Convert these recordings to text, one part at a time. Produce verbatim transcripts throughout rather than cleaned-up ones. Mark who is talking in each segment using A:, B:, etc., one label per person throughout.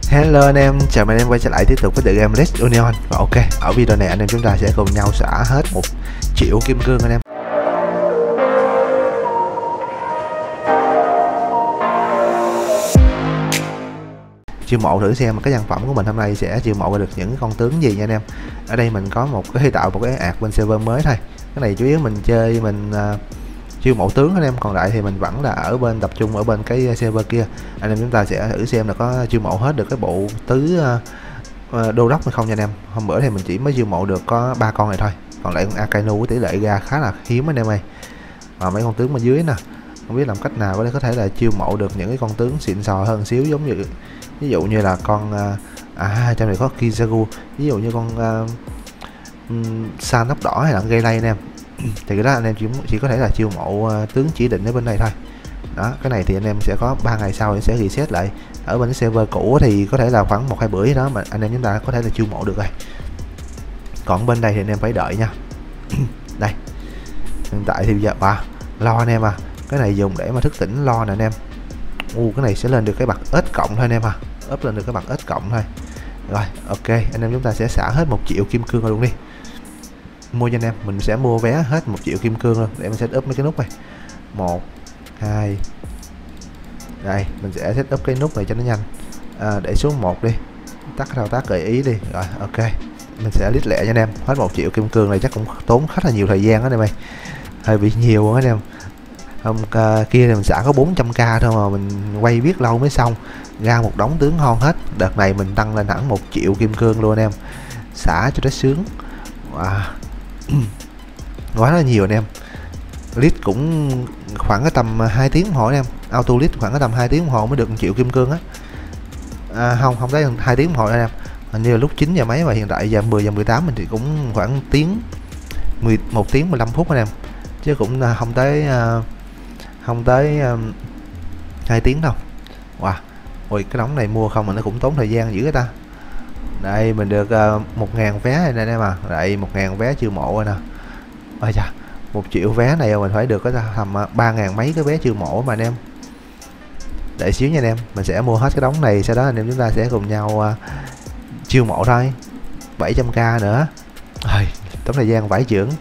A: Hello anh em, chào mừng anh em quay trở lại tiếp tục với tựa game Let's Union. Và ok, ở video này anh em chúng ta sẽ cùng nhau xả hết một triệu kim cương anh em. Chiêu mộ thử xem cái nhân phẩm của mình hôm nay sẽ chiêu mộ được những con tướng gì nha anh em. Ở đây mình có một cái tạo một cái ạc bên server mới thôi. Cái này chủ yếu mình chơi mình uh, chiêu mộ tướng anh em, còn lại thì mình vẫn là ở bên tập trung ở bên cái server kia. Anh em chúng ta sẽ thử xem là có chiêu mộ hết được cái bộ tứ uh, đô đốc hay không nha anh em. Hôm bữa thì mình chỉ mới chiêu mộ được có ba con này thôi, còn lại con Akainu tỷ lệ ra khá là hiếm anh em ơi. Và mấy con tướng bên dưới nè, không biết làm cách nào để có thể là chiêu mộ được những cái con tướng xịn sò hơn xíu, giống như ví dụ như là con uh, à trong này có Kizaru, ví dụ như con uh, um, San tóc đỏ hay là gây lay anh em. Thì cái đó anh em chỉ chỉ có thể là chiêu mộ uh, tướng chỉ định ở bên đây thôi. Đó, cái này thì anh em sẽ có ba ngày sau thì sẽ reset lại. Ở bên cái server cũ thì có thể là khoảng một hai bữa đó mà anh em chúng ta có thể là chiêu mộ được rồi. Còn bên đây thì anh em phải đợi nha. Đây, hiện tại thì giờ à, lo anh em à, cái này dùng để mà thức tỉnh lo nè anh em. U cái này sẽ lên được cái bậc ếch cộng thôi anh em à, ốp lên được cái bậc ếch cộng thôi. Rồi ok, anh em chúng ta sẽ xả hết một triệu kim cương luôn đi. Mua cho anh em, mình sẽ mua vé hết một triệu kim cương luôn để mình set up mấy cái nút này. Một, hai, đây mình sẽ set up cái nút này cho nó nhanh. À, để số một đi, tắt thao tác gợi ý đi. Rồi ok, mình sẽ list lẹ cho anh em hết một triệu kim cương này, chắc cũng tốn khá là nhiều thời gian đó anh em ơi, hơi bị nhiều anh em. Hôm uh, kia thì mình xả có bốn trăm k thôi mà mình quay biết lâu mới xong, ra một đống tướng ngon hết. Đợt này mình tăng lên hẳn một triệu kim cương luôn anh em, xả cho nó sướng. Wow. Quá là nhiều anh em. List cũng khoảng cái tầm hai tiếng đồng hồ anh em, auto list khoảng cái tầm hai tiếng đồng hồ mới được một triệu kim cương á. À, không không tới hai tiếng đồng hồ anh em, hình như là lúc chín giờ mấy và hiện tại giờ mười giờ mười tám mình thì cũng khoảng tiếng mười một tiếng mười lăm phút anh em, chứ cũng không tới uh, không tới uh, hai tiếng đâu. Wow, ôi cái đống này mua không mà nó cũng tốn thời gian dữ cái ta. Đây mình được uh, một ngàn vé này anh em à, đây một ngàn vé chiêu mộ rồi nè. Ôi chà, một triệu vé này mình phải được có tầm ba ngàn mấy cái vé chiêu mộ mà anh em. Đợi xíu nha anh em, mình sẽ mua hết cái đống này, sau đó anh em chúng ta sẽ cùng nhau uh, chiêu mộ thôi. Bảy trăm k nữa. Rồi, tốn thời gian vải trưởng.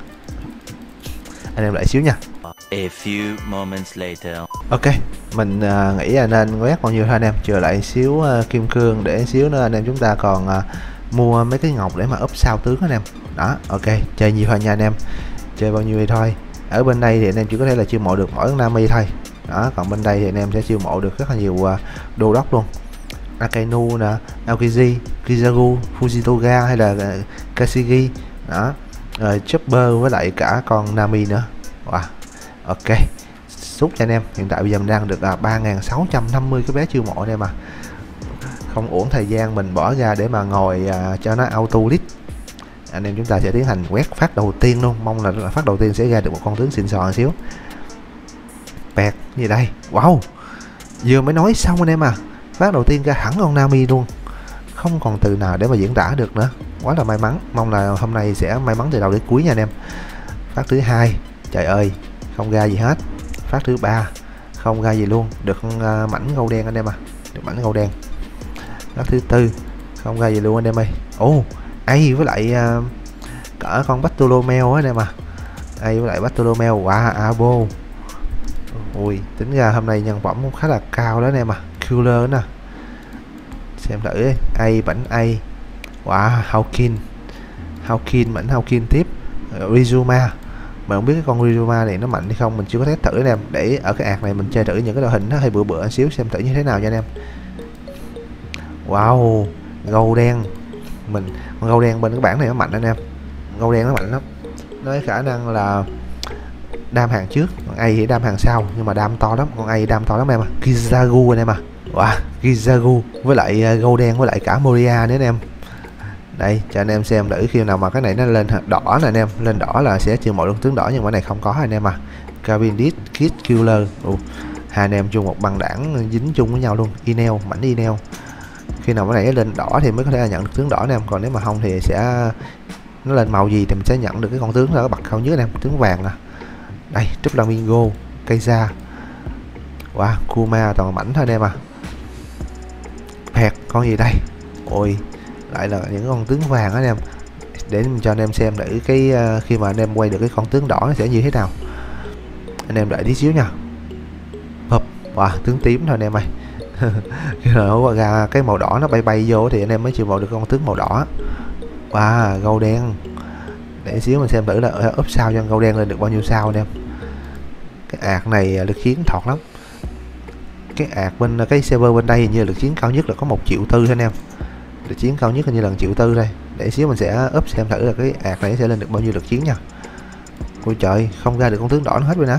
A: Anh em đợi xíu nha.
B: A few moments later.
A: Ok, mình uh, nghĩ là nên quét bao nhiêu thôi anh em, chờ lại xíu uh, kim cương để xíu nữa anh em chúng ta còn uh, mua mấy cái ngọc để mà úp sao tướng anh em. Đó, ok, chơi nhiều thôi nha anh em, chơi bao nhiêu thì thôi. Ở bên đây thì anh em chỉ có thể là chiêu mộ được mỗi Nami thôi. Đó, còn bên đây thì anh em sẽ chiêu mộ được rất là nhiều uh, đô đốc luôn. Akainu nè, Aokiji, Kizaru, Fujitoga hay là uh, Kashigi. Đó, rồi Chopper với lại cả con Nami nữa. Wow. Ok, xúc cho anh em. Hiện tại bây giờ mình đang được là ba nghìn sáu trăm năm mươi cái vé chiêu mộ anh em à. Không uổng thời gian mình bỏ ra để mà ngồi uh, cho nó auto list. Anh em chúng ta sẽ tiến hành quét phát đầu tiên luôn. Mong là, là phát đầu tiên sẽ ra được một con tướng xịn sò một xíu. Bẹt gì đây. Wow, vừa mới nói xong anh em à, phát đầu tiên ra hẳn con Nami luôn. Không còn từ nào để mà diễn tả được nữa. Quá là may mắn. Mong là hôm nay sẽ may mắn từ đầu đến cuối nha anh em. Phát thứ hai, trời ơi, không ra gì hết. Phát thứ ba không ra gì luôn, được con uh, mảnh gâu đen anh em à, được mảnh gâu đen. Phát thứ tư không ra gì luôn anh em ơi. Ồ, ai với lại uh, cả con Bartolomeo anh em à, ai với lại Bartolomeo. Wow, abo. Ui, tính ra hôm nay nhân phẩm cũng khá là cao đó anh em à. Killer nè, xem thử ai bảnh ai. Wow, Hawkin, Hawkin mảnh Hawkin tiếp. Rizuma, mà không biết cái con Rizuma này nó mạnh hay không, mình chưa có test thử anh em. Để ở cái ạc này mình chơi thử những cái đội hình nó hơi bựa bựa một xíu xem thử như thế nào nha anh em. Wow, gâu đen. Mình con gâu đen bên cái bảng này nó mạnh anh em, gâu đen nó mạnh lắm, nó có khả năng là đam hàng trước, còn ai thì đam hàng sau, nhưng mà đam to lắm, còn ai đam to lắm em à. Kizaru anh em à. Wow, Kizaru với lại uh, gâu đen với lại cả Moria nữa anh em. Đây cho anh em xem thử khi nào mà cái này nó lên đỏ nè anh em, lên đỏ là sẽ chiêu mộ luôn tướng đỏ, nhưng mà cái này không có anh em à. Cabinit Kid Killer. Ủa, hai anh em chung một băng đảng dính chung với nhau luôn. Inel, mảnh Inel. Khi nào cái này lên đỏ thì mới có thể là nhận được tướng đỏ anh em, còn nếu mà không thì sẽ nó lên màu gì thì mình sẽ nhận được cái con tướng đó bật cao nhất anh em, tướng vàng nè. Đây, Flamingo, Kaiza. Wow, Kuma toàn mảnh thôi anh em à. Phẹt Con gì đây? Ôi, lại là những con tướng vàng anh em. Để mình cho anh em xem để cái uh, khi mà anh em quay được cái con tướng đỏ nó sẽ như thế nào. Anh em đợi tí xíu nha. Hộp, wow, tướng tím thôi anh em ơi. Khi nào ra cái màu đỏ nó bay bay vô thì anh em mới chịu màu được con tướng màu đỏ. Wow, gâu đen. Để xíu mình xem thử là ở úp sao cho gâu đen lên được bao nhiêu sao anh em. Cái ạc này lực chiến thọt lắm. Cái ạc bên cái server bên đây hình như lực chiến cao nhất là có một triệu tư anh em. Lực chiến cao nhất hình như là một triệu tư đây. Để xíu mình sẽ úp xem thử là cái ạc này sẽ lên được bao nhiêu lực chiến nha. Ôi trời, không ra được con tướng đỏ nó hết rồi nè.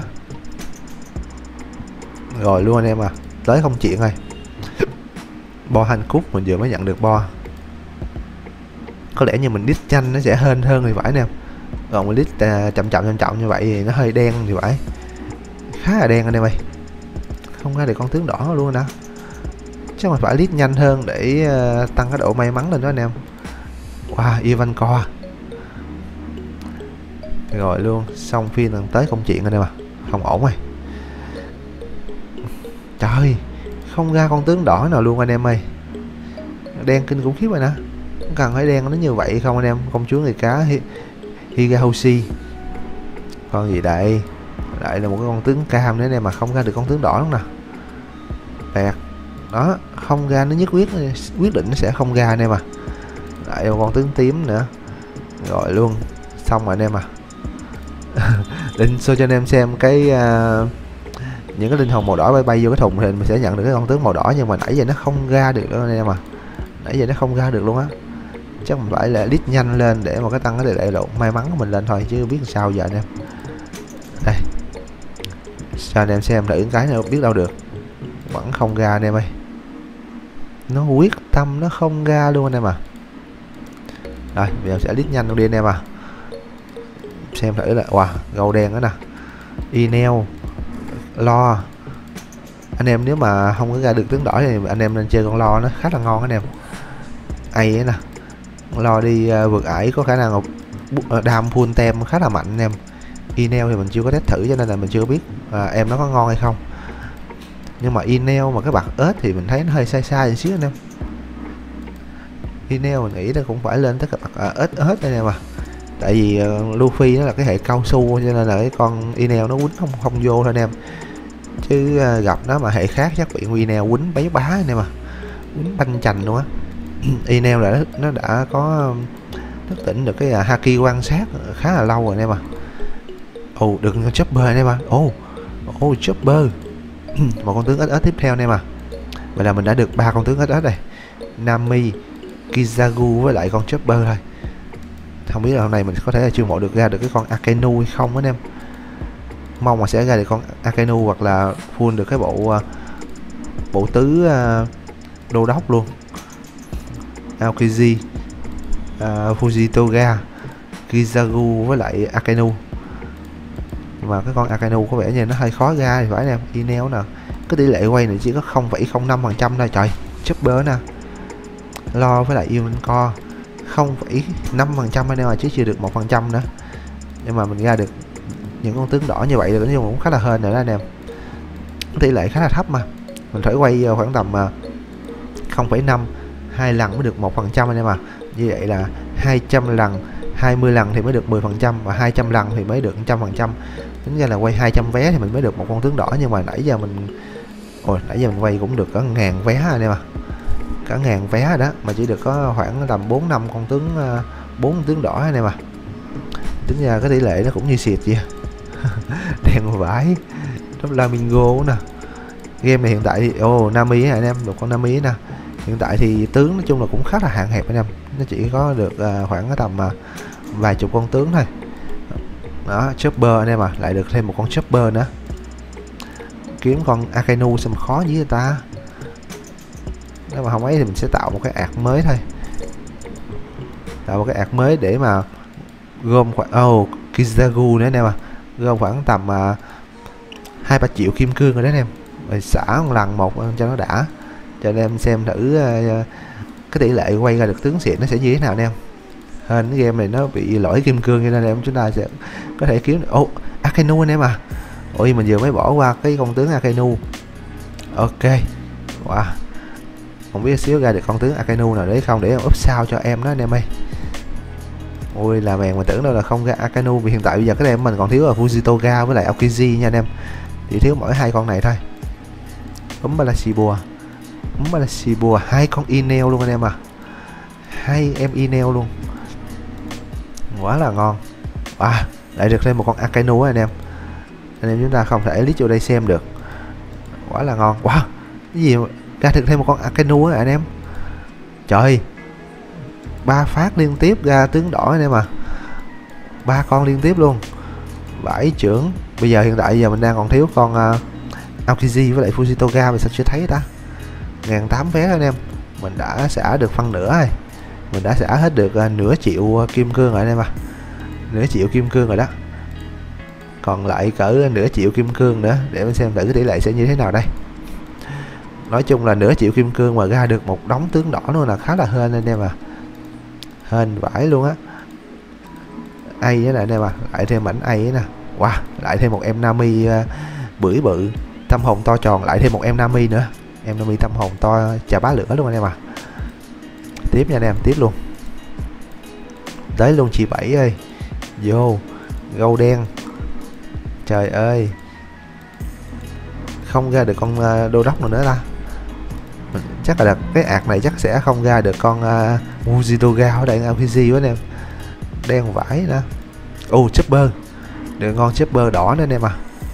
A: Rồi luôn anh em à, tới không chuyện rồi. Bo hành cúc mình vừa mới nhận được bo. Có lẽ như mình đít chanh nó sẽ hên hơn thì phải anh em. Còn mình đít uh, chậm chậm chậm chậm như vậy thì nó hơi đen thì phải. Khá là đen anh em ơi. Không ra được con tướng đỏ luôn nè. Chắc mình phải lít nhanh hơn để uh, tăng cái độ may mắn lên đó anh em. Wow, Ivankov. Rồi luôn, xong phiên lần tới công chuyện anh em à. Không ổn rồi. Trời, không ra con tướng đỏ nào luôn anh em ơi. Đen kinh khủng khiếp rồi nè. Không cần phải đen nó như vậy không anh em. Công chúa người cá Hi Higahoshi. Con gì đây? Lại là một cái con tướng cam nữa anh em mà không ra được con tướng đỏ luôn nè. Bẹt. Đó, không ra nó nhất quyết quyết định nó sẽ không ra anh em à. Lại một con tướng tím nữa. Rồi luôn, xong rồi anh em à. Định show cho anh em xem cái uh, những cái linh hồn màu đỏ bay bay vô cái thùng thì mình sẽ nhận được cái con tướng màu đỏ, nhưng mà nãy giờ nó không ra được đâu anh em à. Nãy giờ nó không ra được luôn á. Chắc mình phải là lít nhanh lên để mà cái tăng cái tỷ lệ độ may mắn của mình lên thôi chứ biết sao giờ anh em. Đây, cho anh em xem thử cái nào biết đâu được. Vẫn không ra anh em ơi. Nó quyết tâm nó không ra luôn anh em à. Rồi bây giờ sẽ lít nhanh luôn đi anh em à. Xem thử là wow, gâu đen đó nè. Inel Lo. Anh em nếu mà không có ra được tướng đỏ thì anh em nên chơi con Lo, nó khá là ngon anh em. Ai ấy nè. Lo đi uh, vượt ải có khả năng uh, đam full tem khá là mạnh anh em. Inel thì mình chưa có test thử cho nên là mình chưa biết uh, em nó có ngon hay không. Nhưng mà Inel mà cái bạc ếch thì mình thấy nó hơi sai sai một xíu anh em. Inel mình nghĩ nó cũng phải lên tới cái bạc ếch uh, ếch anh em à. Tại vì uh, Luffy nó là cái hệ cao su cho nên là cái con Inel nó quýnh không không vô thôi anh em. Chứ uh, gặp nó mà hệ khác chắc bị Inel quýnh bấy bá anh em à. Quýnh banh chành luôn á. Inel là nó, nó đã có thức tỉnh được cái uh, haki quan sát khá là lâu rồi anh em à. Ồ, oh, được con Chopper anh em à. Ồ, oh, oh, Chopper. Một con tướng ếch ếch tiếp theo anh em à. Vậy là mình đã được ba con tướng ếch ếch này. Nami, Kizaru với lại con Chopper thôi. Không biết là hôm nay mình có thể là chưa mộ được ra được cái con Akenu hay không anh em. Mong mà sẽ ra được con Akenu hoặc là full được cái bộ uh, bộ tứ uh, đô đốc luôn. Aokiji, uh, Fujitoga, Kizaru với lại Akenu. Nhưng mà cái con Akenu có vẻ như nó hơi khó ra thì phải anh em. Inel nè. Cái tỷ lệ quay này chỉ có không phẩy không năm phần trăm thôi trời. Chopper nè. Lo với lại Ivankov không phẩy năm phần trăm anh em mà, chứ chưa được một phần trăm nữa. Nhưng mà mình ra được những con tướng đỏ như vậy thì cũng khá là hên rồi đó anh em. Tỷ lệ khá là thấp mà. Mình phải quay khoảng tầm không phẩy năm hai lần mới được một phần trăm anh em à. Như vậy là hai trăm lần, hai mươi lần thì mới được mười phần trăm và hai trăm lần thì mới được một trăm phần trăm. Tính ra là quay hai trăm vé thì mình mới được một con tướng đỏ, nhưng mà nãy giờ mình ôi nãy giờ mình quay cũng được có ngàn vé anh em à. Cả ngàn vé rồi đó mà chỉ được có khoảng tầm bốn năm con tướng bốn con tướng đỏ anh em à. Tính ra cái tỷ lệ nó cũng như xịt vậy. Đen vãi. Flamingo nè. Game này hiện tại thì ồ oh, Nami anh em, được con Nami nè. Hiện tại thì tướng nói chung là cũng khá là hạn hẹp anh em. Nó chỉ có được uh, khoảng tầm uh, vài chục con tướng thôi. Đó, Chopper anh em à, lại được thêm một con Chopper nữa. Kiếm con Akenu xem khó với người ta. Nếu mà không ấy thì mình sẽ tạo một cái ạc mới thôi. Tạo một cái ạc mới để mà gom khoảng oh, Kizaru nữa anh em à. Gom khoảng tầm uh, hai ba triệu kim cương rồi đấy anh em. Rồi xả một lần một cho nó đã. Cho anh em xem thử uh, cái tỷ lệ quay ra được tướng xịn nó sẽ như thế nào anh em. Hên cái game này nó bị lỗi kim cương cho nên em chúng ta sẽ có thể kiếm được. Ô, oh, Akenu anh em à. Ôi mình vừa mới bỏ qua cái con tướng Akenu. Ok. Wow. Không biết xíu ra được con tướng Akainu nào đấy không để em up sao cho em đó anh em ơi. Ôi là mèn, mình tưởng đâu là không ra Akainu, vì hiện tại bây giờ cái em mình còn thiếu là Fujitoga với lại Aokiji nha anh em, chỉ thiếu mỗi hai con này thôi. Úm Balashibua, úm Balashibua, hai con Inel luôn anh em à, hai em Inel luôn, quá là ngon. À, lại được thêm một con Akainu anh em, anh em chúng ta không thể list vô đây xem được, quá là ngon. Wow, cái gì mà ra được thêm một con Akainu á anh em, trời, ba phát liên tiếp ra tướng đỏ anh em à, ba con liên tiếp luôn, vãi trưởng. Bây giờ hiện tại giờ mình đang còn thiếu con uh, Aokiji với lại Fujitoga, mình sao chưa thấy ta. Ngàn tám vé anh em, mình đã xả được phân nửa rồi, mình đã xả hết được uh, nửa triệu uh, kim cương rồi anh em à, nửa triệu kim cương rồi đó, còn lại cỡ nửa triệu kim cương nữa, để mình xem thử cái tỷ lệ sẽ như thế nào đây. Nói chung là nửa triệu kim cương mà ra được một đống tướng đỏ luôn là khá là hên anh em à, hên vãi luôn á. Ai với lại anh em à, lại thêm mảnh ai ấy nè, wow, lại thêm một em Nami uh, bưởi bự tâm hồn to tròn, lại thêm một em Nami nữa, em Nami tâm hồn to chà bá lửa luôn anh em à. Tiếp nha anh em, tiếp luôn, tới luôn chị Bảy ơi, vô gâu đen, trời ơi, không ra được con uh, đô đốc nào nữa ta. Mình chắc là cái ạc này chắc sẽ không ra được con uh, Fujitoga ở đây Aokiji với anh em, đen vãi nữa. Ô oh, Chopper, được ngon Chopper đỏ nữa anh em à,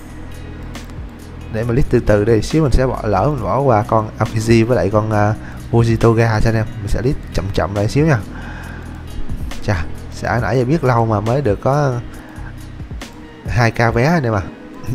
A: để mà list từ từ đây xíu, mình sẽ bỏ lỡ mình bỏ qua con Aokiji với lại con uh, Fujitoga cho anh em, mình sẽ list chậm chậm lại xíu nha. Chà, xã nãy giờ biết lâu mà mới được có hai k vé anh em à.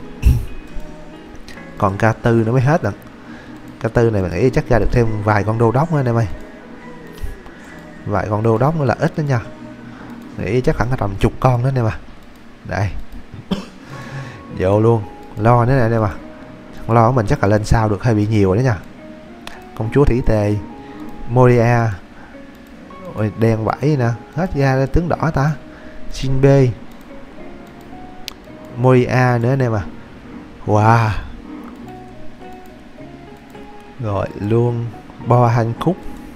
A: Còn k tư nó mới hết rồi, k tư này mình nghĩ chắc ra được thêm vài con đô đốc nữa anh em ơi, vài con đô đốc nữa là ít đó nha, nghĩ chắc khoảng tầm chục con đó anh em à. Đây vô luôn, lo nữa nè anh em à, lo của mình chắc là lên sao được hơi bị nhiều rồi đó nha. Công chúa thủy tề Moria, ôi đen vãi nè, hết ra tướng đỏ ta. Shinbe Moria nữa anh em à, wow, rồi luôn Bo Hancock.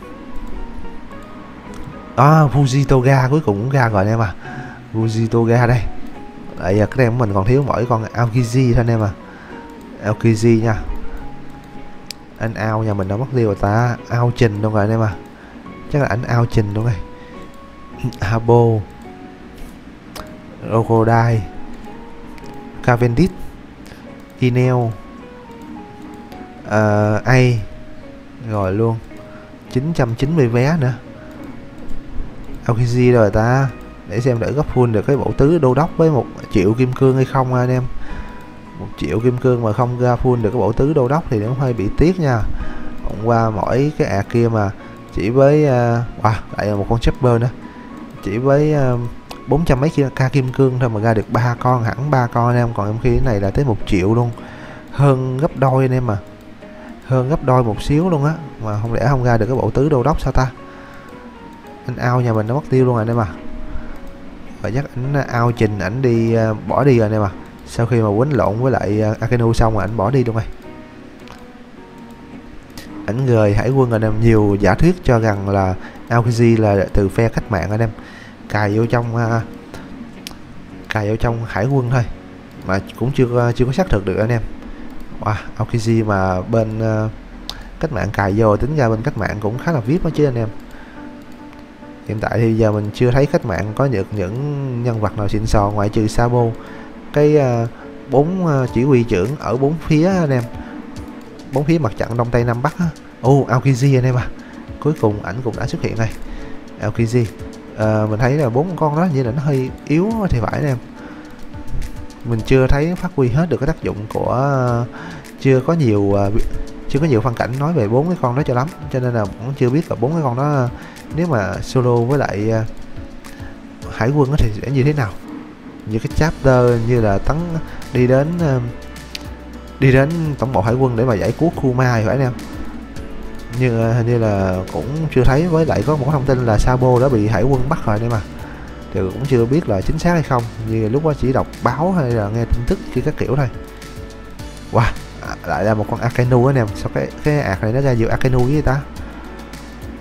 A: À, Fujitoga cuối cùng cũng ra rồi anh em à, Fujitoga đây. Tại giờ cái em mình còn thiếu mỗi con Aokiji thôi anh em à, Aokiji nha. Anh ao nhà mình đã mất tiêu rồi ta, ao trình luôn rồi anh em à, chắc là ảnh ao trình luôn rồi. Habo, Crocodile, Cavendish, Inel, uh, A, rồi luôn chín trăm chín mươi vé nữa. Aokiji rồi ta, để xem đỡ gấp full được cái bộ tứ đô đốc với một triệu kim cương hay không anh em. Một triệu kim cương mà không ra full được cái bộ tứ đô đốc thì nó hơi bị tiếc nha. Hôm qua mỗi cái ạc kia mà chỉ với uh, wow, lại là một con Chopper nữa, chỉ với uh, bốn trăm mấy k kim cương thôi mà ra được ba con, hẳn ba con anh em. Còn em khi cái này là tới một triệu luôn, hơn gấp đôi anh em mà, hơn gấp đôi một xíu luôn á, mà không lẽ không ra được cái bộ tứ đô đốc sao ta. Anh ao nhà mình nó mất tiêu luôn rồi anh em à, và chắc ảnh ao trình ảnh đi uh, bỏ đi rồi anh em à, sau khi mà quýnh lộn với lại uh, Akainu xong rồi ảnh bỏ đi luôn rồi. Ảnh rời hải quân anh em, nhiều giả thuyết cho rằng là Aokiji là từ phe cách mạng anh em, cài vô trong uh, cài vô trong hải quân thôi, mà cũng chưa chưa có xác thực được anh em. Wow, Aokiji mà bên uh, cách mạng cài vô, tính ra bên cách mạng cũng khá là vê i pê đó chứ anh em. Hiện tại thì giờ mình chưa thấy cách mạng có được những nhân vật nào xịn sò ngoại trừ Sabo, cái uh, bốn uh, chỉ huy trưởng ở bốn phía anh em, bốn phía mặt trận đông tây nam bắc á. Ô oh, Aokiji anh em à, cuối cùng ảnh cũng đã xuất hiện đây. Aokiji, uh, mình thấy là bốn con đó như là nó hơi yếu thì phải anh em, mình chưa thấy phát huy hết được cái tác dụng của uh, chưa có nhiều uh, chưa có nhiều phân cảnh nói về bốn cái con đó cho lắm, cho nên là cũng chưa biết là bốn cái con đó nếu mà solo với lại uh, hải quân thì sẽ như thế nào. Như cái chapter như là tấn đi đến uh, đi đến tổng bộ hải quân để mà giải cứu Kuma thì phải anh em, như hình như là cũng chưa thấy. Với lại có một thông tin là Sabo đã bị hải quân bắt rồi đấy mà, thì cũng chưa biết là chính xác hay không, như lúc đó chỉ đọc báo hay là nghe tin tức kia các kiểu thôi. Wow, lại là một con Akainu anh em, sao cái cái ạc này nó ra nhiều Akainu với ta.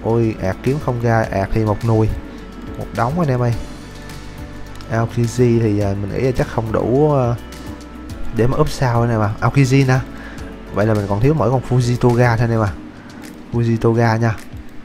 A: Ôi ạc kiếm không ra, ạc thì một nùi, một đống anh em ơi. Aokiji thì uh, mình nghĩ là chắc không đủ uh, để mà úp sao anh em à. Aokiji nè, vậy là mình còn thiếu mỗi con Fujitoga thôi anh em à. Fujitoga nha,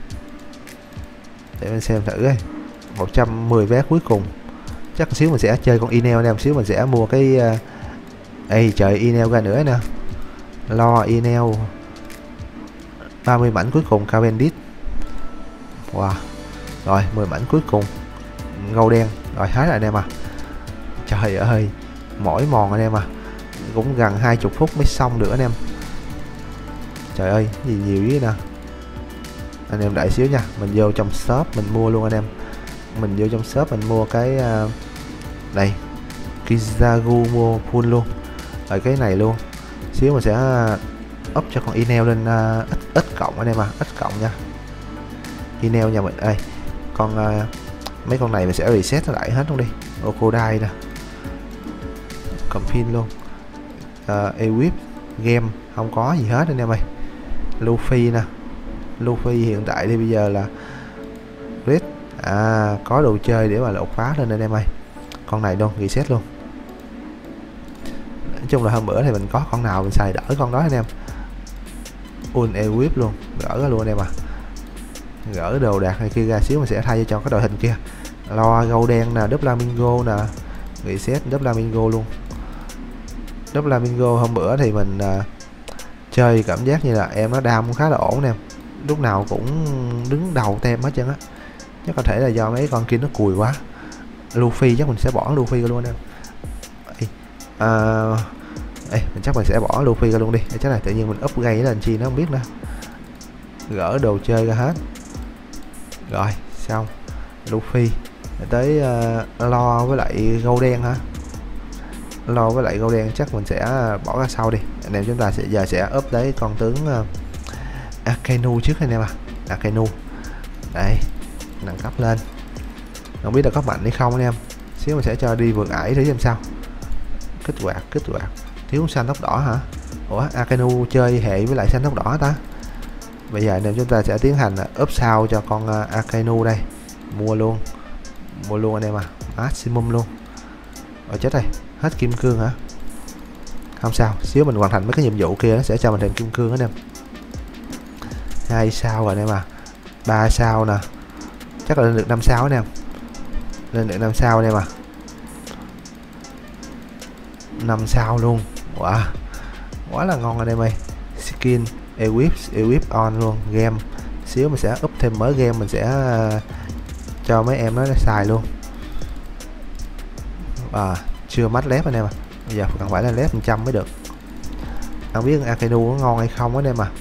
A: để mình xem thử ấy. một trăm mười vé cuối cùng, chắc xíu mình sẽ chơi con Enel anh em, xíu mình sẽ mua cái uh... ê trời, Enel ra nữa nè, lo Enel ba mươi mảnh cuối cùng Cavendish. Wow, rồi mười mảnh cuối cùng gâu đen, rồi hết rồi anh em à. Trời ơi, mỗi mòn anh em à, cũng gần hai mươi phút mới xong được anh em. Trời ơi, gì nhiều dữ nè. Anh em đợi xíu nha, mình vô trong shop mình mua luôn anh em. Mình vô trong shop mình mua cái uh, đây Kizagu mua full luôn, rồi cái này luôn. Xíu mình sẽ up cho con Enel lên uh, ít ít cộng anh em à, ít cộng nha. Enel nhà mình đây, con uh, mấy con này mình sẽ reset nó lại hết luôn đi. Okodai nè, cầm pin luôn. uh, Equip game không có gì hết anh em ơi. Luffy nè, Luffy hiện tại thì bây giờ là Red, à có đồ chơi để mà đột phá lên anh em ơi. Con này luôn, reset luôn. Nói chung là hôm bữa thì mình có con nào mình xài đỡ con đó anh em. Un Equip luôn, gỡ ra luôn anh em à. Gỡ đồ đạc này kia ra, xíu mình sẽ thay cho cái đội hình kia. Lo gâu đen nè, Doflamingo nè, reset Doflamingo luôn. Doflamingo hôm bữa thì mình uh, chơi cảm giác như là em nó đam khá là ổn em, lúc nào cũng đứng đầu tem hết trơn á. Chắc có thể là do mấy con kia nó cùi quá. Luffy chắc mình sẽ bỏ Luffy ra luôn em. À, ê, mình chắc mình sẽ bỏ Luffy ra luôn đi. Chắc là tự nhiên mình up gây lên chi nó không biết nữa. Gỡ đồ chơi ra hết. Rồi xong Luffy tới uh, lo với lại gâu đen hả. Lo với lại gâu đen chắc mình sẽ bỏ ra sau đi. Anh em chúng ta sẽ giờ sẽ up tới con tướng uh, Akainu trước anh em à. Akainu đây, nâng cấp lên, không biết là có mạnh hay không anh em. Xíu mình sẽ cho đi vượt ải thử xem sao. Kích hoạt, kích hoạt, thiếu xanh tóc đỏ hả? Ủa Akainu chơi hệ với lại xanh tóc đỏ ta. Bây giờ anh em chúng ta sẽ tiến hành up sao cho con uh, Akainu đây. Mua luôn, mua luôn anh em à, maximum luôn. Ở chết rồi, hết kim cương hả? Không sao, xíu mình hoàn thành mấy cái nhiệm vụ kia nó sẽ cho mình thêm kim cương anh em. Hai sao rồi anh em à, ba sao nè, chắc là lên được năm sao anh em, lên được năm sao anh em à, năm sao luôn. Wow, quá là ngon anh em ơi. Skin Equip, Equip on luôn. Game xíu mình sẽ up thêm mới game, mình sẽ uh, cho mấy em nó xài luôn. À, chưa mắt lép anh em à, bây giờ cần phải là lép một trăm mới được. Không biết Akainu có ngon hay không anh em à.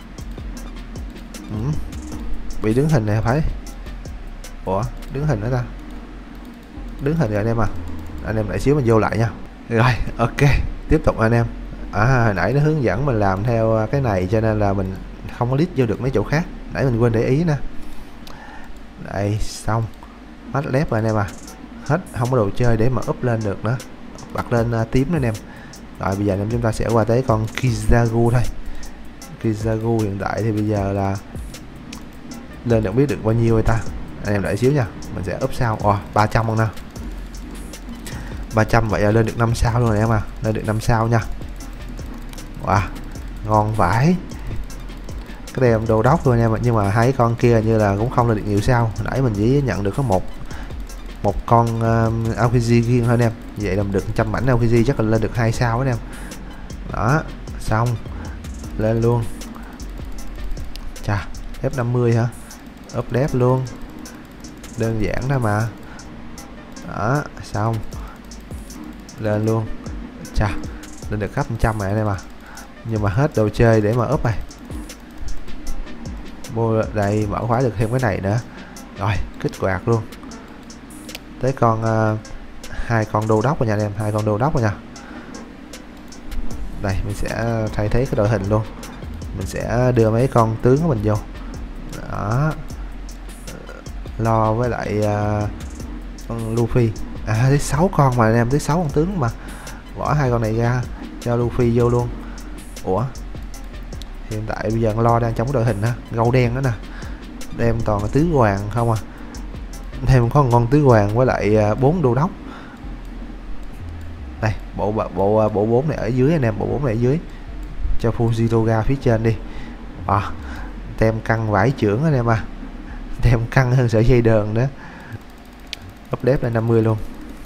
A: Ừ. Bị đứng hình này phải. Ủa đứng hình nữa ta, đứng hình rồi anh em à. Anh em lại xíu mình vô lại nha. Rồi ok, tiếp tục anh em. À hồi nãy nó hướng dẫn mình làm theo cái này cho nên là mình không có list vô được mấy chỗ khác, nãy mình quên để ý nè. Đây xong, hết lép rồi anh em à, hết không có đồ chơi để mà up lên được nữa, bật lên uh, tím nữa anh em. Rồi bây giờ anh em chúng ta sẽ qua tới con Kizagu thôi. Kizagu hiện tại thì bây giờ là lên được biết được bao nhiêu rồi ta. Anh em đợi xíu nha, mình sẽ up sao. Ồ ba trăm không nè, ba trăm vậy là lên được năm sao luôn anh em à, lên được năm sao nha. Wow, ngon vãi. Cái đây em đồ đốc luôn anh em ạ, nhưng mà hai con kia như là cũng không là được nhiều sao. Hồi nãy mình chỉ nhận được có một một con uh, Aokiji riêng thôi anh em. Vậy là mình được trăm mảnh Aokiji chắc là lên được hai sao anh em. Đó, xong. Lên luôn. Chà, F năm mươi hả? Up đép luôn. Đơn giản đó mà. Đó, xong. Lên luôn. Chà, lên được cấp một trăm rồi anh em à. Nhưng mà hết đồ chơi để mà up này. Mua đây mở khóa được thêm cái này nữa. Rồi kích hoạt luôn. Tới con uh, hai con đô đốc rồi nha anh em, hai con đô đốc rồi nha. Đây mình sẽ thay thế cái đội hình luôn, mình sẽ đưa mấy con tướng của mình vô. Đó, lo với lại uh, con Luffy. À tới sáu con mà anh em, tới sáu con tướng mà, bỏ hai con này ra cho Luffy vô luôn. Ủa hiện tại bây giờ lo đang trong cái đội hình ha, gâu đen đó nè, đem toàn là tứ hoàng không à. Thêm có một con tứ hoàng với lại bốn đô đốc. Đây bộ bộ bộ bộ bốn này ở dưới anh em, bộ bốn này ở dưới, cho Fujitoga phía trên đi. À, tem căng vải trưởng anh em à, tem căng hơn sợi dây đờn nữa. Update lên năm mươi luôn.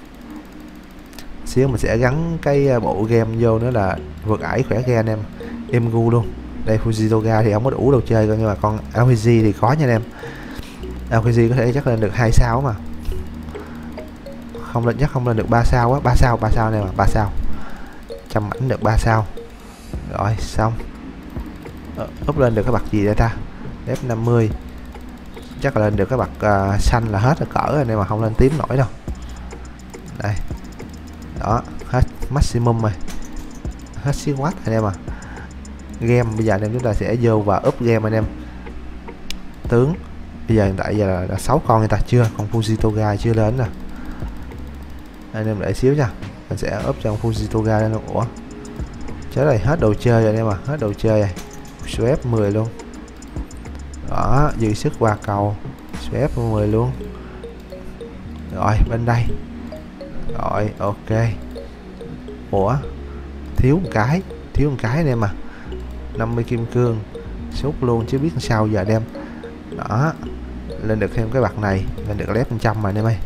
A: Xíu mình sẽ gắn cái bộ game vô nữa là vượt ải khỏe ghe anh em, Emu luôn. Đây Fujitoga thì không có đủ đồ chơi coi, nhưng mà con rờ pê giê thì có nha anh em. rờ pê giê có thể chắc lên được hai sao mà không lên, chắc không lên được ba sao á. Ba sao ba sao này mà ba sao, trăm ảnh được ba sao. Rồi xong. Ờ, up lên được cái bậc gì đây ta? F năm mươi chắc là lên được cái bậc uh, xanh là hết rồi cỡ anh em, mà không lên tím nổi đâu. Đây đó, hết maximum rồi, hết xí watt anh em à. Game bây giờ anh em chúng ta sẽ vô và up game anh em. Tướng bây giờ hiện tại giờ là, là sáu con người ta chưa, còn Fujitoga chưa lên nè. Anh em đợi xíu nha, mình sẽ up cho Fujitoga lên. Ủa chết rồi, hết đồ chơi rồi anh em à, hết đồ chơi rồi. Swap mười luôn đó, dư sức qua cầu, Swap mười luôn. Rồi bên đây rồi ok. Ủa thiếu một cái, thiếu một cái anh em à. năm mươi kim cương sút luôn chứ biết sao giờ đem. Đó lên được thêm cái bậc này, lên được lép một trăm mà anh em ơi.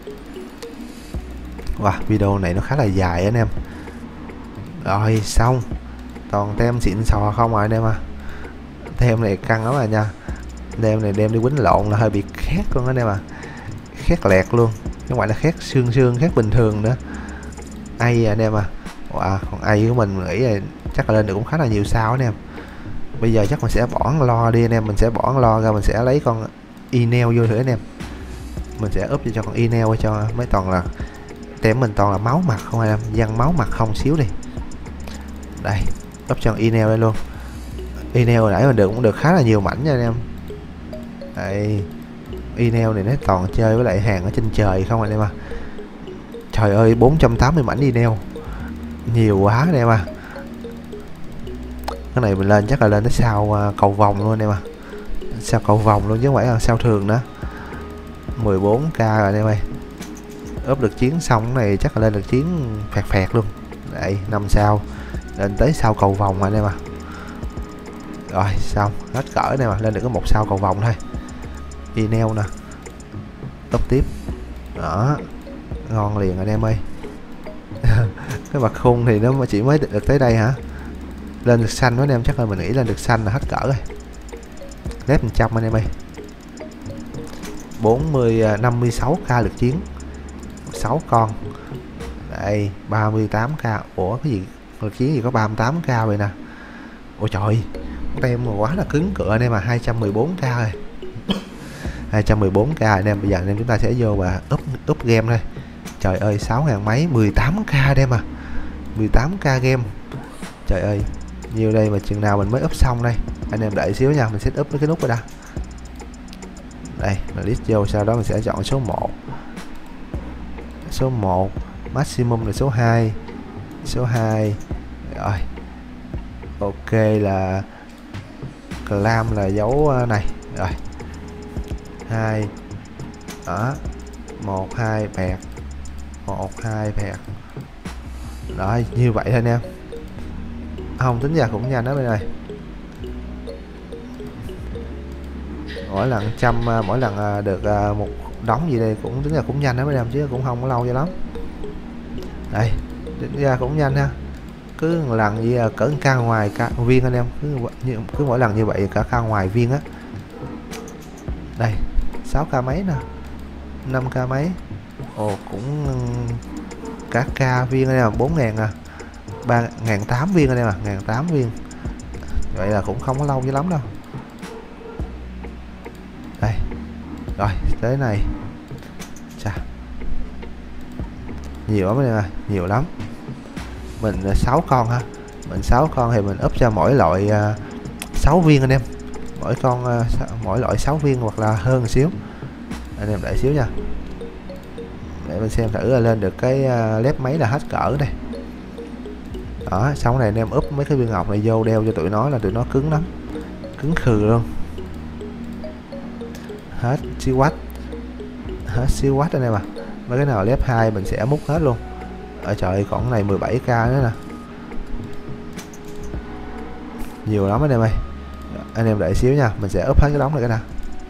A: Wow, video này nó khá là dài anh em. Rồi xong, toàn tem xịn sò không rồi anh em à. Tem này căng lắm rồi nha, tem này đem đi quýnh lộn là hơi bị khét luôn anh em à, khét lẹt luôn, chứ ngoại là khét xương xương, khét bình thường nữa. Ai anh em à. Wow, còn ai của mình, mình nghĩ là chắc là lên được cũng khá là nhiều sao anh em. Bây giờ chắc mình sẽ bỏ lo đi anh em, mình sẽ bỏ lo ra, mình sẽ lấy con Enel vô thử anh em. Mình sẽ up cho con Enel cho mấy toàn là tem mình toàn là máu mặt không anh em, dân máu mặt không xíu đi. Đây up cho con Enel đây luôn. Enel hồi nãy mình được cũng được khá là nhiều mảnh nha anh em. Đây Enel này nó toàn chơi với lại hàng ở trên trời không anh em à. Trời ơi bốn trăm tám mươi mảnh Enel, nhiều quá anh em à. Cái này mình lên chắc là lên tới sao uh, cầu vòng luôn anh em à, sao cầu vòng luôn chứ không phải là sao thường nữa. Mười bốn k rồi anh em ơi. Ướp được chiến xong cái này chắc là lên được chiến phẹt phẹt luôn. Đây năm sao, lên tới sao cầu vòng anh em à. Rồi xong hết cỡ này mà, lên được có một sao cầu vòng thôi. Enel nè, top tiếp đó, ngon liền anh em ơi. Cái mặt khung thì nó chỉ mới được tới đây hả. Lên được xanh đó anh em, chắc là mình nghĩ lên được xanh là hết cỡ rồi. Lép một trăm anh em ơi. bốn mươi năm mươi sáu k lực chiến, sáu con. Đây ba mươi tám k. Ủa cái gì lực chiến gì có ba mươi tám k vậy nè. Ôi trời, tem mà quá là cứng cựa anh em mà. Hai trăm mười bốn k rồi. Hai trăm mười bốn k anh em. Bây giờ anh em chúng ta sẽ vô và up up game thôi. Trời ơi sáu ngàn mấy, mười tám k anh em à, mười tám k game. Trời ơi nhiều đây mà chừng nào mình mới up xong đây. Anh em đợi xíu nha, mình set up với cái nút rồi đã. Đây mình list vô, sau đó mình sẽ chọn số một. Số một maximum là số hai. Số hai. Rồi ok là clam là dấu này. Rồi hai đó, một hai bẹt, một hai bẹt. Đó như vậy thôi anh em. Không tính ra cũng nhanh đó bên này. Mỗi lần trăm, mỗi lần được một đóng gì đây cũng tính ra cũng nhanh đó mấy em, chứ cũng không có lâu cho lắm. Đây tính ra cũng nhanh ha. Cứ một lần gì cỡ ca ngoài ca viên anh em, cứ, cứ mỗi lần như vậy cả ca ngoài viên á. Đây sáu k mấy nè, năm k mấy. Ồ cũng cả ca viên anh em, bốn ngàn à, ba ngàn tám viên anh em à, ngàn tám viên. Vậy là cũng không có lâu cho lắm đâu. Đây rồi tới này. Chà, nhiều lắm anh em à, nhiều lắm. Mình sáu con ha, mình sáu con thì mình up cho mỗi loại uh, sáu viên anh em. Mỗi con uh, mỗi loại sáu viên hoặc là hơn một xíu. Anh em đợi xíu nha, để mình xem thử là lên được cái uh, lép mấy là hết cỡ đây. Đó sau này anh em up mấy cái viên ngọc này vô đeo cho tụi nó là tụi nó cứng lắm, cứng khừ luôn. hết siêu watt, hết siêu watt anh em à. Mấy cái nào lép hai mình sẽ múc hết luôn. Ở trời, còn cái này mười bảy k nữa nè, nhiều lắm anh em ơi. Anh em đợi xíu nha, mình sẽ úp hết cái đống này cái nào.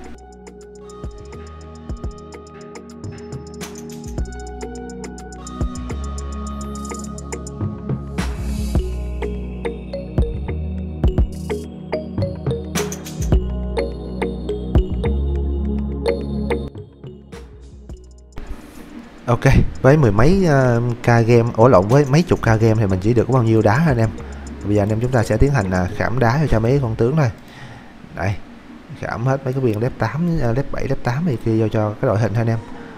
A: Ok, với mười mấy uh, k game, ổ lộn với mấy chục k game thì mình chỉ được có bao nhiêu đá anh em. Bây giờ anh em chúng ta sẽ tiến hành uh, khảm đá cho mấy con tướng thôi. Đây, khảm hết mấy cái viên lép tám, uh, lép bảy, lép tám này kia vô cho cái đội hình anh em.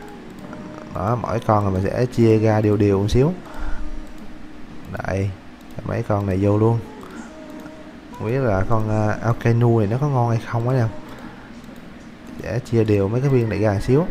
A: Đó, mỗi con là mình sẽ chia ra đều đều một xíu. Đây, mấy con này vô luôn. Không biết là con uh, Alkainu này nó có ngon hay không anh em. Sẽ chia đều mấy cái viên này ra một xíu.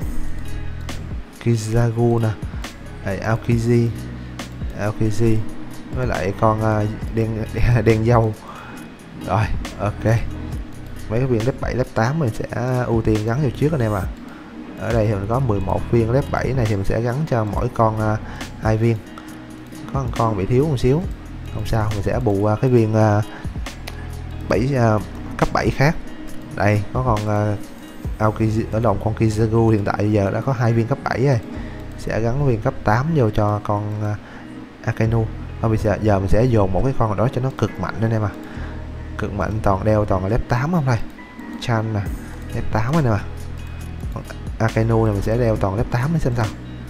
A: Kizagu nè, đây, Aokiji, Aokiji với lại con uh, đen, đen đen dâu. Rồi, ok. Mấy cái viên lép bảy, lép tám mình sẽ ưu tiên gắn vào trước anh em à. Ở đây thì mình có mười một viên lép bảy này thì mình sẽ gắn cho mỗi con uh, hai viên. Có một con bị thiếu một xíu, không sao, mình sẽ bù uh, cái viên uh, bảy uh, cấp bảy khác. Đây, có con uh, Aokiji ở đồng con Kizagu hiện tại giờ đã có hai viên cấp bảy rồi, sẽ gắn viên cấp tám vô cho con uh, Akainu. Thôi bây giờ, giờ mình sẽ dồn một cái con nào đó cho nó cực mạnh anh em à, cực mạnh, toàn đeo toàn là lép tám không đây. Chan nè, lép tám anh em à. Akainu này mình sẽ đeo toàn lép tám để xem sao.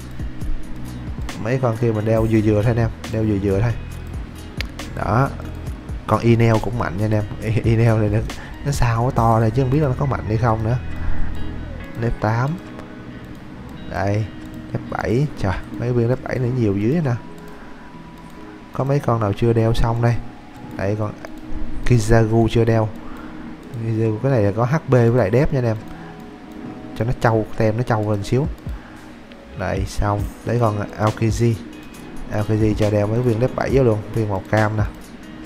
A: Mấy con kia mình đeo vừa vừa thôi anh em, đeo vừa vừa thôi. Đó, con Inel cũng mạnh nha anh em. Inel này nó, nó sao nó to đây chứ không biết là nó có mạnh hay không nữa. Lép tám, đây lép bảy, trời mấy viên lép bảy này nhiều dưới nè. Có mấy con nào chưa đeo xong đây. Đây con Kizagu chưa đeo. Kizagu cái này là có hát pê với lại đép nha anh em, cho nó trâu tem nó trâu lên xíu. Đây xong, lấy con Aokiji, Aokiji cho đeo mấy viên lép bảy vô luôn, viên màu cam nè.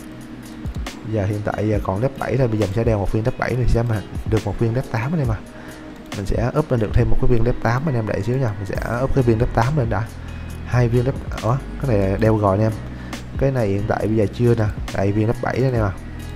A: Giờ hiện tại giờ còn lép bảy thôi, bây giờ mình sẽ đeo một viên lép bảy thì sẽ mà được một viên lép tám anh em à. Mình sẽ up lên được thêm một cái viên lép tám anh em đợi xíu nha, mình sẽ up cái viên lép tám lên đã. Hai viên lép, ủa cái này đeo rồi anh em. Cái này hiện tại bây giờ chưa nè, đây viên lép bảy anh em à.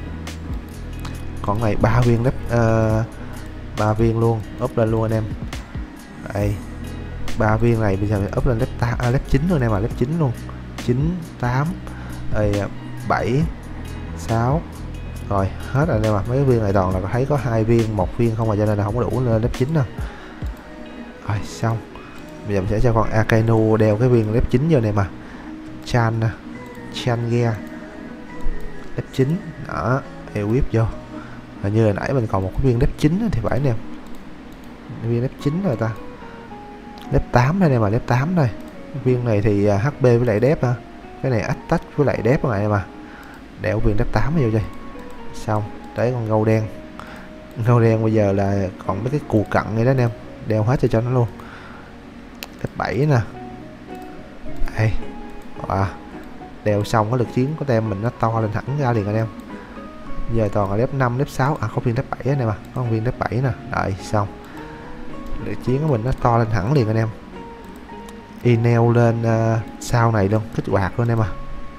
A: Còn này ba viên lép uh, ba viên luôn, up lên luôn anh em. Đây. ba viên này bây giờ mình up lên lép tám, à, lép chín luôn anh em à, lép chín luôn. chín, tám, rồi bảy, sáu. Rồi hết rồi anh em à, mấy cái viên này toàn là thấy có hai viên, một viên không mà, cho nên là không có đủ lên lép chín đâu. Rồi xong. Bây giờ mình sẽ cho con Akainu đeo cái viên lép chín vô này mà. Chan nè, Chan Gea. Lép chín, đó, equip vô. Hình như là nãy mình còn một cái viên lép chín thì phải anh em. Viên lép chín rồi ta. Lép tám đây em à, lép tám đây. Viên này thì hát pê với lại đép ha. Cái này attack với lại đép rồi em à. Đeo viên lép tám vô đây. Xong, đấy con gâu đen. Gâu đen bây giờ là còn mấy cái cù cặn này đó anh em, đeo hết cho cho nó luôn. Lép bảy nè. Đây. Wow. Đeo xong có lực chiến của tem mình nó to lên hẳn ra liền anh em. Giờ toàn là lép năm, lép sáu, à có viên lép bảy anh em à, có viên lép bảy nè. Rồi xong. Lực chiến của mình nó to lên hẳn liền anh em. Inel lên uh, sau này luôn, kích hoạt luôn em à.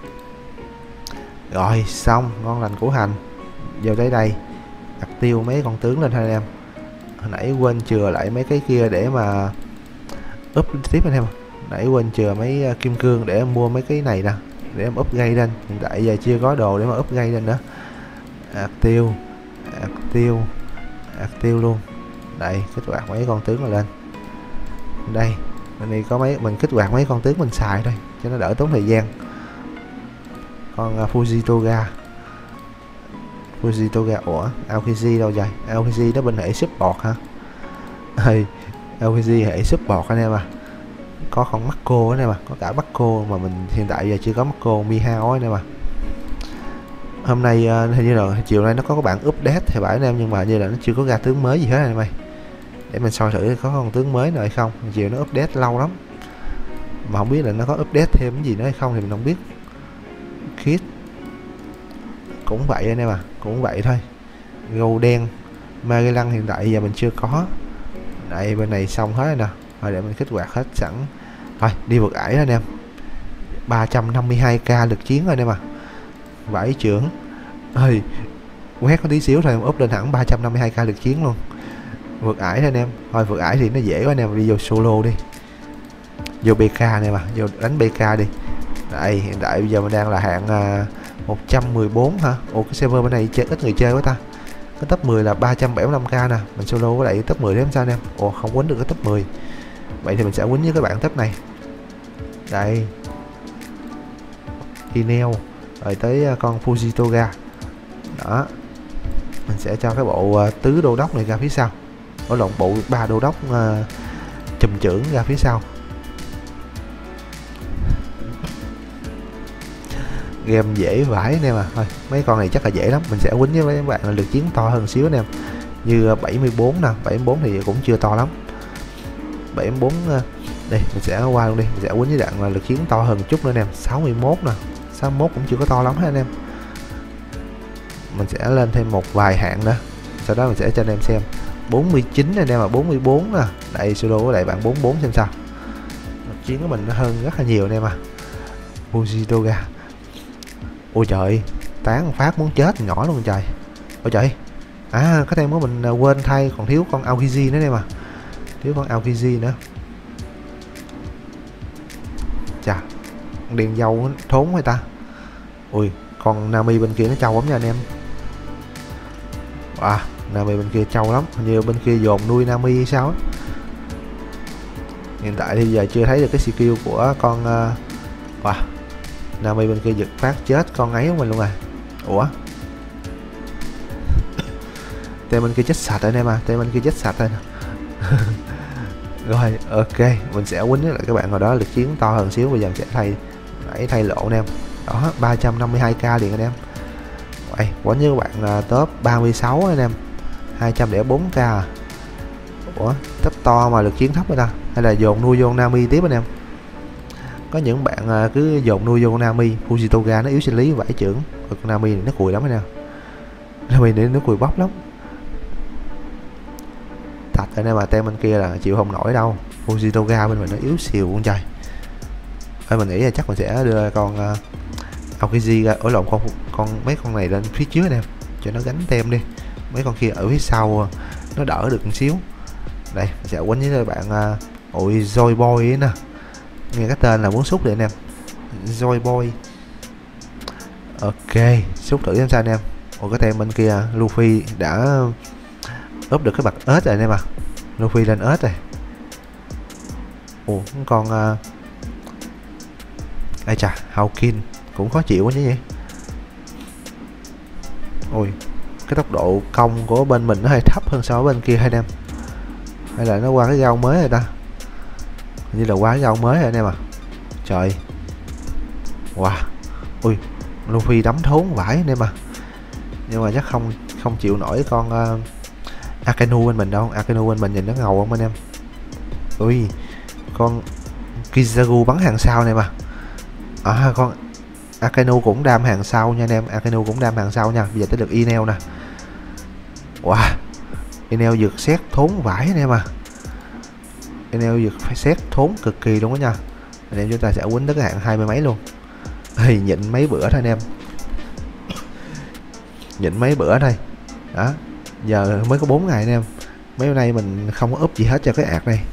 A: Rồi xong, ngon lành củ hành. Giờ tới đây đặt tiêu mấy con tướng lên thôi anh em. Hồi nãy quên chừa lại mấy cái kia để mà up tiếp anh em. Nãy quên chừa mấy uh, kim cương để em mua mấy cái này nè, để em up gây lên. Hiện tại giờ chưa có đồ để mà up gây lên nữa. Đặt tiêu, đặt tiêu, đặt tiêu luôn. Đây, kích hoạt mấy con tướng lên. Đây, bên này có mấy mình kích hoạt mấy con tướng mình xài thôi cho nó đỡ tốn thời gian. Con uh, Fujitoga. Fujitoga, ủa, Aokiji đâu rồi? Aokiji nó bên hệ support hả? Ê, Aokiji hệ support anh em à. Có con Mako anh em à, có cả Mako mà mình hiện tại giờ chưa có Mako Mihao anh em à. Hôm nay uh, hình như là chiều nay nó có các bạn update thì phải anh em, nhưng mà hình như là nó chưa có ra tướng mới gì hết anh em ơi. Để mình soi thử có con tướng mới nào hay không. Chiều nó update lâu lắm mà không biết là nó có update thêm cái gì nữa hay không thì mình không biết. Kit cũng vậy anh em à, cũng vậy thôi. Gâu đen Magellan hiện tại giờ mình chưa có. Đây bên này xong hết rồi nè. Rồi để mình kích hoạt hết sẵn. Thôi đi vượt ải anh em. ba trăm năm mươi hai k lực chiến rồi anh em à. Vãi trưởng ơi, quét có tí xíu thôi úp lên hẳn ba trăm năm mươi hai k lực chiến luôn. Vượt ải thôi anh em. Thôi vượt ải thì nó dễ quá anh em, đi vô solo đi, vô bê ca này mà, vô đánh bê ca đi. Đây hiện tại bây giờ mình đang là hạng uh, một trăm mười bốn hả. Ủa cái server bên này chơi ít người chơi quá ta. Cái top mười là ba trăm bảy mươi lăm k nè, mình solo với lại top mười thế sao anh em. Ủa không quýnh được cái top mười. Vậy thì mình sẽ quýnh với các bạn top này. Đây Inel rồi tới uh, con Fujitoga đó. Mình sẽ cho cái bộ uh, tứ đô đốc này ra phía sau, ở lộn bộ ba đô đốc uh, trùm trưởng ra phía sau. Game dễ vãi anh em à. Thôi mấy con này chắc là dễ lắm, mình sẽ quýnh với mấy bạn là lực chiến to hơn xíu anh em. Như bảy mươi bốn nè, bảy mươi bốn thì cũng chưa to lắm. bảy mươi bốn đây mình sẽ qua luôn đi, mình sẽ quýnh với bạn là lực chiến to hơn một chút nữa anh em. sáu mươi mốt nè, sáu mươi mốt cũng chưa có to lắm hết anh em. Mình sẽ lên thêm một vài hạng nữa, sau đó mình sẽ cho anh em xem. Bốn mươi chín anh em à, bốn mươi bốn nè. Đây solo với lại bạn bốn mươi bốn xem sao. Lực chiến của mình nó hơn rất là nhiều anh em à. Fujitoga. Ôi trời, tán một phát muốn chết nhỏ luôn trời. Ôi trời. À cái tem của mình quên thay, còn thiếu con Aokiji nữa em à. Thiếu con Aokiji nữa. Chà, đèn dâu thốn hay ta. Ui, con Nami bên kia nó trâu lắm nha anh em. Wow, Nami bên kia trâu lắm, hình như bên kia dồn nuôi Nami hay sao á. Hiện tại thì giờ chưa thấy được cái skill của con uh... wow, Nami bên kia giật phát chết con ấy của mình luôn à. Ủa tên bên kia chết sạch anh em à, tên bên kia chết sạch rồi. Rồi ok, mình sẽ quýnh với lại các bạn vào đó lực chiến to hơn xíu. Bây giờ mình sẽ thay đẩy thay lộ anh em. Đó ba trăm năm mươi hai k liền anh em. Vậy quýnh với các bạn uh, top ba mươi sáu anh em, hai trăm lẻ bốn k. Ủa top to mà lực chiến thấp rồi ta, hay là dồn nuôi vô Nami tiếp anh em. Có những bạn uh, cứ dồn nuôi vô Nami. Fujitoga nó yếu sinh lý vải trưởng. Còn Nami nó cùi lắm anh em. Nami này nó cùi bóc lắm. Thật anh em mà, tem bên kia là chịu không nổi đâu. Fujitoga bên mình nó yếu xìu con trời. Thôi mình nghĩ là chắc mình sẽ đưa con uh, Aokiji ra, ở lộn con con mấy con này lên phía trước anh em, cho nó gánh tem đi. Mấy con kia ở phía sau nó đỡ được một xíu. Đây mình sẽ quýnh với các bạn. Uh, ôi Joy Boy ấy nè, nghe cái tên là muốn xúc đi anh em. Joy Boy. Ok, xúc thử xem sao anh em. Ôi cái tem bên kia Luffy đã úp được cái bậc ếch rồi anh em à. Luffy lên ếch rồi. Ủa con uh... ai chà, Hawkin cũng khó chịu quá chứ vậy. Ôi cái tốc độ công của bên mình nó hơi thấp hơn so với bên kia hay anh em. Hay là nó qua cái gao mới rồi ta. Hình như là qua cái gao mới rồi anh em à. Trời. Wow. Ui Luffy đấm thốn vãi anh em à. Nhưng mà chắc không không chịu nổi con uh, Akainu bên mình đâu. Akainu bên mình nhìn nó ngầu không anh em. Ui con Kizaru bắn hàng sau này mà. À con Akainu cũng đam hàng sau nha anh em. Akainu cũng đam hàng sau nha. Bây giờ tới được Inel nè. Wow, Inel giật xét thốn vãi anh em à. Inel giật phải xét thốn cực kỳ luôn đó nha. Anh em chúng ta sẽ quýnh tới cái hạng hai mươi mấy luôn. Thì nhịn mấy bữa thôi anh em. Nhịn mấy bữa thôi. Đó, giờ mới có bốn ngày anh em. Mấy hôm nay mình không có up gì hết cho cái ạc này.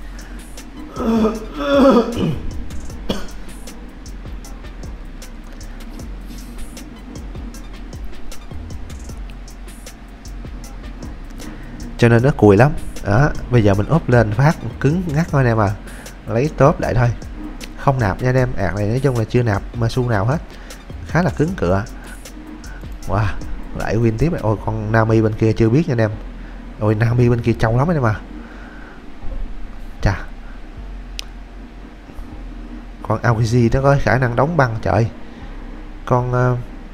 A: Cho nên nó cùi lắm. Đó, bây giờ mình úp lên phát cứng ngắt thôi anh em à. Lấy top lại thôi. Không nạp nha anh em. Ạc này nói chung là chưa nạp mà xu nào hết. Khá là cứng cựa. Wow, lại win tiếp này. Ôi con Nami bên kia chưa biết nha anh em. Ôi Nami bên kia trâu lắm anh em à. Chà. Con Aokiji nó có khả năng đóng băng trời. Con uh...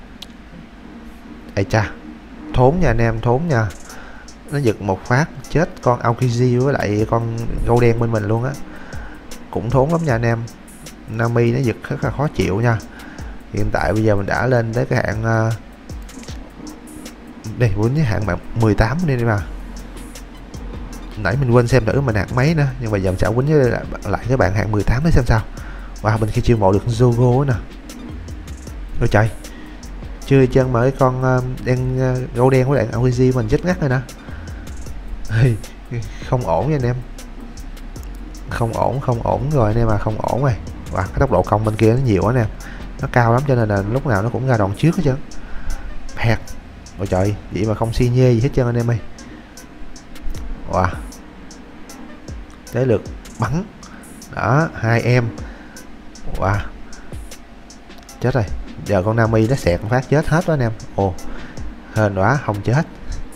A: ây cha, thốn nha anh em, thốn nha. Nó giật một phát chết con Aokiji với lại con gâu đen bên mình luôn á. Cũng thốn lắm nha anh em. Nami nó giật rất là khó chịu nha. Hiện tại bây giờ mình đã lên tới cái hạng uh... đây vốn cái hạng mạng mười tám đi mà. Nãy mình quên xem thử mình hạng mấy nữa, nhưng mà giờ mình sẽ quýnh với lại cái bạn hạng mười tám để xem sao. Wow, bên kia chiêu mộ được Zogo nè. Ôi trời, chưa chân mà cái con uh, đen uh, gấu đen với lại a vê giê mình chết ngắt rồi nè. Không ổn nha anh em, không ổn không ổn rồi anh em, mà không ổn rồi. Và wow, cái tốc độ công bên kia nó nhiều quá nè, nó cao lắm cho nên là lúc nào nó cũng ra đòn trước hết trơn. Hẹt. Ôi trời, vậy mà không xi nhê gì hết trơn anh em ơi. Wow, tới lượt bắn đó, hai em. Wow, chết rồi, giờ con Nami nó xẹt phát chết hết đó anh em. Ồ, hên quá không chết.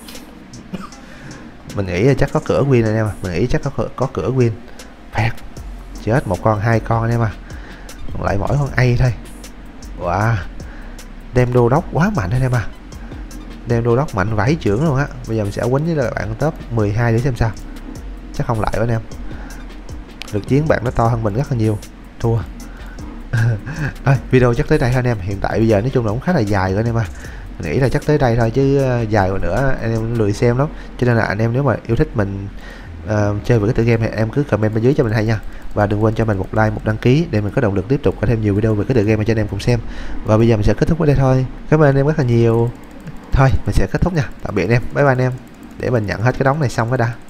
A: Mình nghĩ là chắc có cửa win anh em à, mình nghĩ chắc có có cửa win. Phạt, chết một con hai con anh em à, còn lại mỗi con A thôi. Wow, đem đô đốc quá mạnh anh em à, đem đô đốc mạnh vãi trưởng luôn á. Bây giờ mình sẽ quýnh với lại bạn top mười hai để xem sao, chắc không lại với anh em. Lực chiến bạn nó to hơn mình rất là nhiều, thua. Thôi video chắc tới đây thôi anh em. Hiện tại bây giờ nói chung là cũng khá là dài rồi anh em à, mình nghĩ là chắc tới đây thôi chứ dài rồi nữa anh em lười xem lắm. Cho nên là anh em nếu mà yêu thích mình uh, chơi về cái tựa game thì em cứ comment bên dưới cho mình hay nha. Và đừng quên cho mình một like, một đăng ký để mình có động lực tiếp tục có thêm nhiều video về cái tựa game cho anh em cùng xem. Và bây giờ mình sẽ kết thúc ở đây thôi. Cảm ơn anh em rất là nhiều. Thôi mình sẽ kết thúc nha, tạm biệt anh em, bye bye anh em. Để mình nhận hết cái đống này xong cái đã.